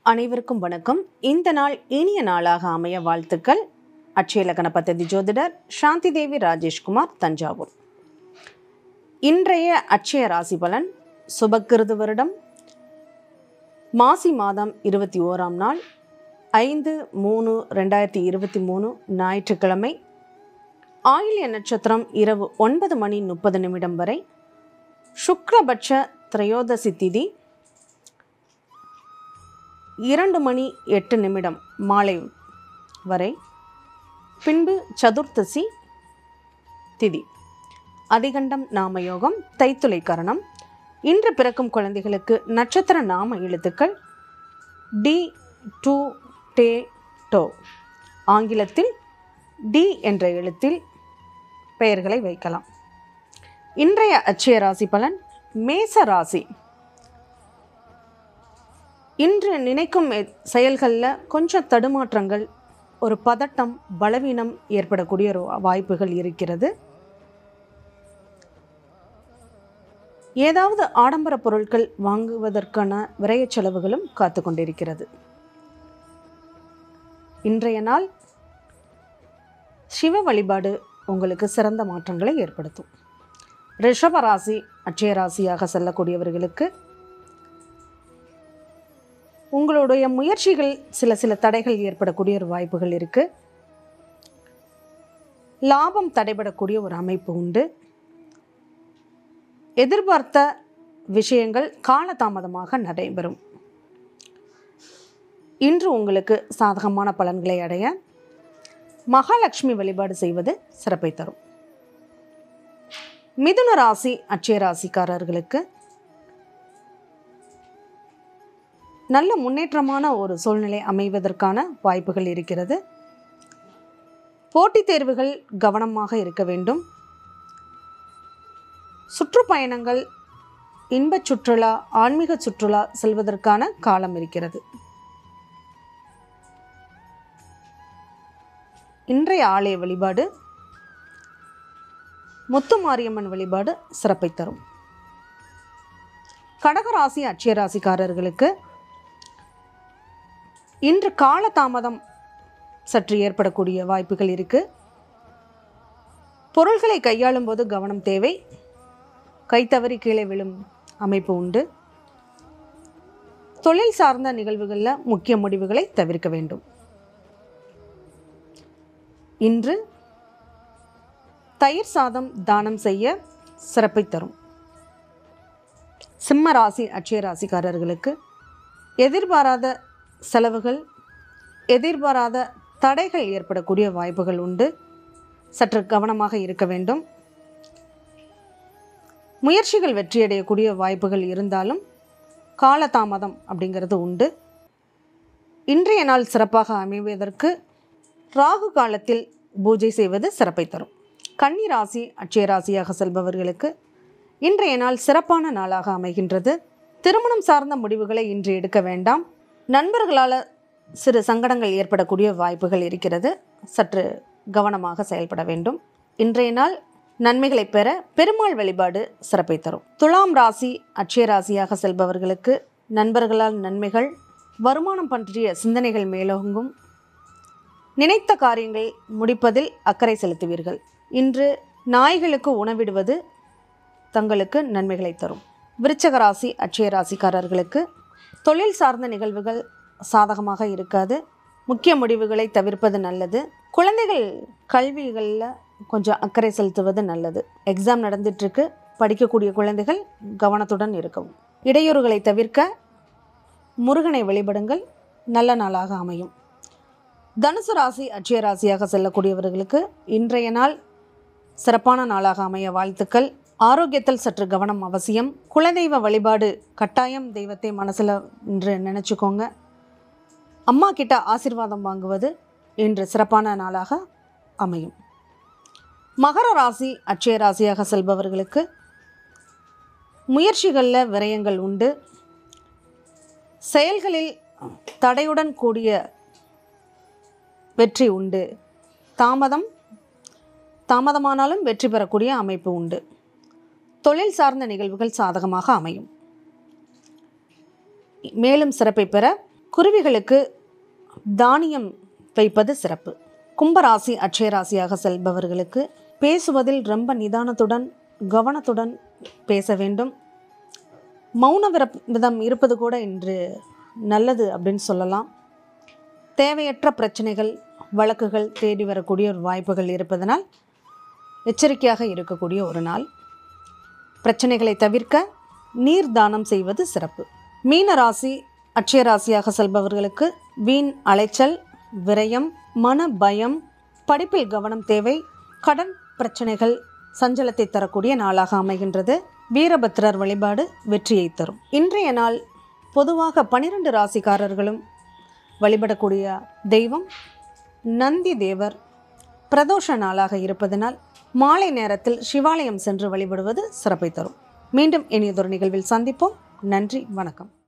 அனைவருக்கும் வணக்கம். இந்த நாள் இனிய நாளாக அமைய வாழ்த்துக்கள். அட்சய லக்ன பத்ததி ஜோதிடர் சாந்தி தேவி ராஜேஷ்குமார், தஞ்சாவூர். இன்றைய அட்சய ராசி பலன் சுபக்கிருது வருடம் மாசி மாதம் 21ஆம் நாள் 5/3/2023 ஞாயிற்றுக்கிழமை. ஆயில்ய நட்சத்திரம் இரவு 9:30 வரை. சுக்ரபட்ச திரையோதசி திதி 2:08 மாலை வரை. பின்பு சதுர்த்தசி திதி. அதிகண்டம் நாம யோகம், தைத்துளை கரணம். இன்று பிறக்கும் குழந்தைகளுக்கு நட்சத்திர நாம எழுத்துக்கள் டி, டு, டே, டோ. ஆங்கிலத்தில் டி என்ற எழுத்தில் பெயர்களை வைக்கலாம். இன்றைய அட்சய ராசி பலன் மேச ராசி. இன்று நினைக்கும் செயல்களில் கொஞ்சம் தடுமாற்றங்கள், ஒரு பதட்டம், பலவீனம் ஏற்படக்கூடிய ஒரு வாய்ப்புகள் இருக்கிறது. ஏதாவது ஆடம்பர பொருட்கள் வாங்குவதற்கான விரய செலவுகளும் காத்து கொண்டிருக்கிறது. இன்றைய நாள் சிவ வழிபாடு உங்களுக்கு சிறந்த மாற்றங்களை ஏற்படுத்தும். ரிஷப ராசி அட்சய ராசியாக செல்லக்கூடியவர்களுக்கு உங்களுடைய முயற்சிகள் சில தடைகள் ஏற்படக்கூடிய ஒரு வாய்ப்புகள் இருக்குது. லாபம் தடைபடக்கூடிய ஒரு அமைப்பு உண்டு. எதிர்பார்த்த விஷயங்கள் காலதாமதமாக நடைபெறும். இன்று உங்களுக்கு சாதகமான பலன்களை அடைய மகாலட்சுமி வழிபாடு செய்வது சிறப்பை தரும். மிதுன ராசி அட்சய ராசிக்காரர்களுக்கு நல்ல முன்னேற்றமான ஒரு சூழ்நிலை அமைவதற்கான வாய்ப்புகள் இருக்கிறது. போட்டித் தேர்வுகள் கவனமாக இருக்க வேண்டும். சுற்றுப்பயணங்கள், இன்பச் சுற்றுலா, ஆன்மீக சுற்றுலா செல்வதற்கான காலம் இருக்கிறது. இன்றைய ஆலய வழிபாடு முத்துமாரியம்மன் வழிபாடு சிறப்பை தரும். கடகராசி அட்சய ராசிக்காரர்களுக்கு இன்று காலதாமதம் சற்று ஏற்படக்கூடிய வாய்ப்புகள் இருக்கு. பொருள்களை கையாளும் போது கவனம் தேவை. கைத்தவறி கீழே விழும் அமைப்பு உண்டு. தொழில் சார்ந்த நிகழ்வுகளில் முக்கிய முடிவுகளை தவிர்க்க வேண்டும். இன்று தயிர் சாதம் தானம் செய்ய சிறப்பை தரும். சிம்ம ராசி அட்சய ராசிக்காரர்களுக்கு எதிர்பாராத செலவுகள், எதிர்பாராத தடைகள் ஏற்படக்கூடிய வாய்ப்புகள் உண்டு. சற்று கவனமாக இருக்க வேண்டும். முயற்சிகள் வெற்றியடையக்கூடிய வாய்ப்புகள் இருந்தாலும் காலதாமதம் அப்படிங்கிறது உண்டு. இன்றைய நாள் சிறப்பாக அமைவதற்கு ராகு காலத்தில் பூஜை செய்வது சிறப்பை தரும். கன்னி ராசி அட்சய ராசியாக செல்பவர்களுக்கு இன்றைய நாள் சிறப்பான நாளாக அமைகின்றது. திருமணம் சார்ந்த முடிவுகளை இன்று எடுக்க வேண்டாம். நண்பர்களால் சிறு சங்கடங்கள் ஏற்படக்கூடிய வாய்ப்புகள் இருக்கிறது. சற்று கவனமாக செயல்பட வேண்டும். இன்றைய நாள் நன்மைகளை பெற பெருமாள் வழிபாடு சிறப்பை தரும். துலாம் ராசி அட்சய ராசியாக செல்பவர்களுக்கு நண்பர்களால் நன்மைகள், வருமானம் பற்றிய சிந்தனைகள் மேலோங்கும். நினைத்த காரியங்கள் முடிப்பதில் அக்கறை செலுத்துவீர்கள். இன்று நாய்களுக்கு உணவிடுவது தங்களுக்கு நன்மைகளை தரும். விருச்சிக ராசி அட்சய ராசிக்காரர்களுக்கு தொழில் சார்ந்த நிகழ்வுகள் சாதகமாக இருக்காது. முக்கிய முடிவுகளை தவிர்ப்பது நல்லது. குழந்தைகள் கல்விகளில் கொஞ்சம் அக்கறை செலுத்துவது நல்லது. எக்ஸாம் நடந்துட்டுருக்கு. படிக்கக்கூடிய குழந்தைகள் கவனத்துடன் இருக்கவும். இடையூறுகளை தவிர்க்க முருகனை வழிபடுங்கள். நல்ல நாளாக அமையும். தனுசு ராசி அட்சய ராசியாக செல்லக்கூடியவர்களுக்கு இன்றைய நாள் சிறப்பான நாளாக அமைய வாழ்த்துக்கள். ஆரோக்கியத்தில் சற்று கவனம் அவசியம். குலதெய்வ வழிபாடு கட்டாயம். தெய்வத்தை மனசில் இன்று நினச்சிக்கோங்க. அம்மா கிட்ட ஆசீர்வாதம் வாங்குவது இன்று சிறப்பான நாளாக அமையும். மகர ராசி அட்சய ராசியாக செல்பவர்களுக்கு முயற்சிகளில் விரயங்கள் உண்டு. செயல்களில் தடையுடன் கூடிய வெற்றி உண்டு. தாமதமானாலும் வெற்றி பெறக்கூடிய அமைப்பு உண்டு. தொழில் சார்ந்த நிகழ்வுகள் சாதகமாக அமையும். மேலும் சிறப்பை பெற குருவிகளுக்கு தானியம் வைப்பது சிறப்பு. கும்பராசி அட்சய ராசியாக செல்பவர்களுக்கு பேசுவதில் ரொம்ப நிதானத்துடன் கவனத்துடன் பேச வேண்டும். மௌன விரதம் இருப்பது கூட இன்று நல்லது அப்படின்னு சொல்லலாம். தேவையற்ற பிரச்சனைகள் வழக்குகள் தேடி வரக்கூடிய ஒரு வாய்ப்புகள் இருப்பதனால் எச்சரிக்கையாக இருக்கக்கூடிய ஒரு நாள். பிரச்சனைகளை தவிர்க்க நீர் தானம் செய்வது சிறப்பு. மீன ராசி அட்சய ராசியாக செல்பவர்களுக்கு வீண் அலைச்சல், விரயம், மன பயம், படிப்பில் கவனம் தேவை. கடன் பிரச்சனைகள் சஞ்சலத்தை தரக்கூடிய நாளாக அமைகின்றது. வீரபத்ரர் வழிபாடு வெற்றியை தரும். இன்றைய நாள் பொதுவாக 12 ராசிக்காரர்களும் வழிபடக்கூடிய தெய்வம் நந்தி தேவர். பிரதோஷ நாளாக இருப்பதனால் மாலை நேரத்தில் சிவாலயம் சென்று வழிபடுவது சிறப்பை தரும். மீண்டும் இனியதொரு நிகழ்வில் சந்திப்போம். நன்றி, வணக்கம்.